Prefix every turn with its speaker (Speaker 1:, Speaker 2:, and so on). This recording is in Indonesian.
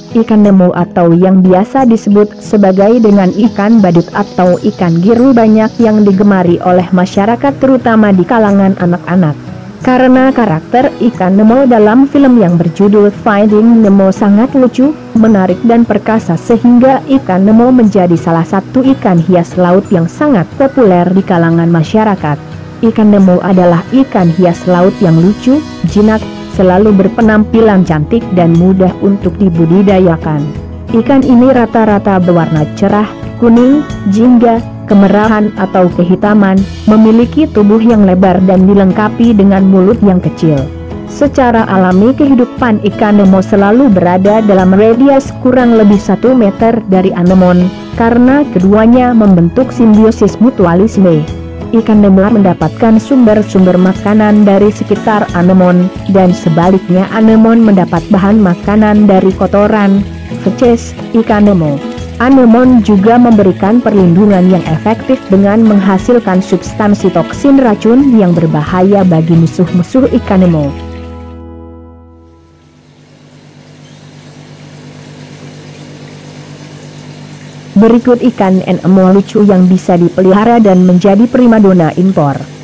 Speaker 1: Ikan nemo atau yang biasa disebut sebagai dengan ikan badut atau ikan giru banyak yang digemari oleh masyarakat terutama di kalangan anak-anak. Karena karakter ikan nemo dalam film yang berjudul Finding Nemo sangat lucu, menarik dan perkasa sehingga ikan nemo menjadi salah satu ikan hias laut yang sangat populer di kalangan masyarakat. Ikan nemo adalah ikan hias laut yang lucu, jinak, selalu berpenampilan cantik dan mudah untuk dibudidayakan. Ikan ini rata-rata berwarna cerah, kuning, jingga, kemerahan atau kehitaman, memiliki tubuh yang lebar dan dilengkapi dengan mulut yang kecil. Secara alami kehidupan ikan nemo selalu berada dalam radius kurang lebih 1 meter dari anemon, karena keduanya membentuk simbiosis mutualisme. Ikan nemo mendapatkan sumber-sumber makanan dari sekitar anemon, dan sebaliknya anemon mendapat bahan makanan dari kotoran, feces, ikan nemo. Anemon juga memberikan perlindungan yang efektif dengan menghasilkan substansi toksin racun yang berbahaya bagi musuh-musuh ikan nemo. Berikut ikan nemo lucu yang bisa dipelihara dan menjadi primadona impor.